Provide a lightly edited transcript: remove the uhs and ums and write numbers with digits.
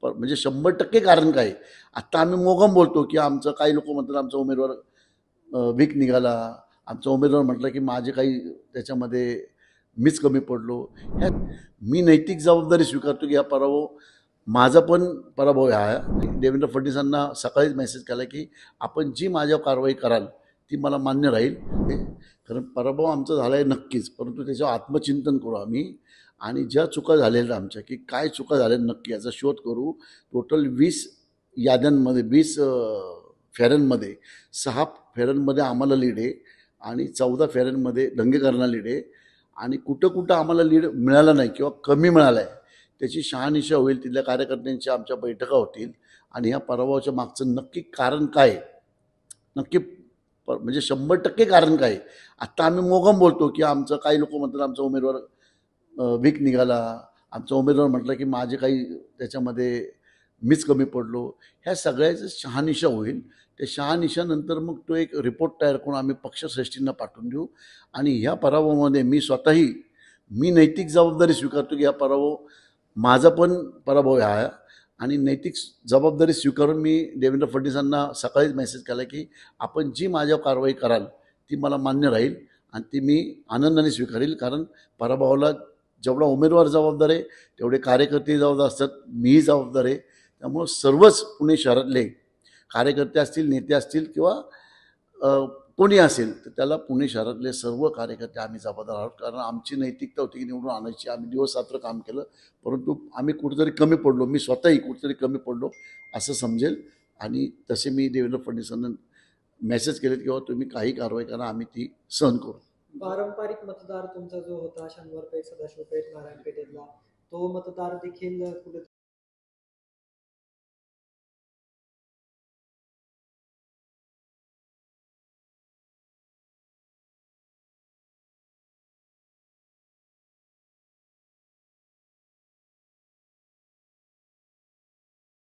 म्हणजे 100% कारण काय आहे? आत्ता आम्ही मोगम बोलतो की आमचं काही लोक म्हणतात आमचा उमेदवार वीक निघाला, आमचा उमेदवार म्हटलं की माझे काही त्याच्यामध्ये मीच कमी पडलो. ह्या मी नैतिक जबाबदारी स्वीकारतो की हा पराभव माझा पण पराभव आहे हा. देवेंद्र फडणवीसांना सकाळीच मेसेज केला की आपण जी माझ्यावर कारवाई कराल ती मला मान्य राहील. कारण पराभव आमचा झाला आहे नक्कीच, परंतु त्याच्यावर आत्मचिंतन करू आम्ही आणि ज्या चुका झालेल्या आमच्या की काय चुका झाल्या नक्की याचा शोध करू. टोटल 20 याद्यांमध्ये 20 फेऱ्यांमध्ये 6 फेऱ्यांमध्ये आम्हाला लीड आहे आणि 14 फेऱ्यांमध्ये दंगेकरांना लीड आहे आणि कुठं कुठं आम्हाला लीड मिळाला नाही किंवा कमी मिळाला आहे त्याची शहानिशा होईल. तिथल्या कार्यकर्त्यांच्या आमच्या बैठका होतील आणि ह्या पराभवाच्या मागचं नक्की कारण काय, नक्की म्हणजे 100% कारण काय. आत्ता आम्ही मोगम बोलतो की आमचं काही लोक म्हणतात आमचा उमेदवार वीक निघाला, आमचा उमेदवार म्हटलं की माझे काही त्याच्यामध्ये मीच कमी पडलो. ह्या सगळ्याचं शहानिशा होईल. त्या शहानिशानंतर मग तो एक रिपोर्ट तयार करून आम्ही पक्षश्रेष्ठींना पाठवून देऊ आणि ह्या पराभवामध्ये मी नैतिक जबाबदारी स्वीकारतो की हा पराभव माझा पण पराभव आहे आणि नैतिक जबाबदारी स्वीकारून मी देवेंद्र फडणवीसांना सकाळीच मेसेज केला की आपण जी माझ्यावर कारवाई कराल ती मला मान्य राहील आणि ती मी आनंदाने स्वीकारेल. कारण पराभवाला जेवढा उमेदवार जबाबदार आहे तेवढे कार्यकर्ते जबाबदार असतात, मीही जबाबदार आहे. त्यामुळं सर्वच पुणे शहरातले कार्यकर्ते असतील, नेते असतील किंवा कोणी असेल तर त्याला पुणे शहरातले सर्व कार्यकर्ते आम्ही जबाबदार आहोत. कारण आमची नैतिकता होती की निवडून आणायची. आम्ही दिवस रात्र काम केलं, परंतु आम्ही कुठेतरी कमी पडलो, मी स्वतःही कुठेतरी कमी पडलो असं समजेल. आणि तसे मी देवेंद्र फडणवीसांना मेसेज केलेत किंवा तुम्ही काही कारवाई करा, आम्ही ती सहन करू. पारंपरिक मतदार तुमचा जो होता शनिवारपेठ, सदाशिवपेठ, नारायणपेठेतला, तो मतदार देखील कुठे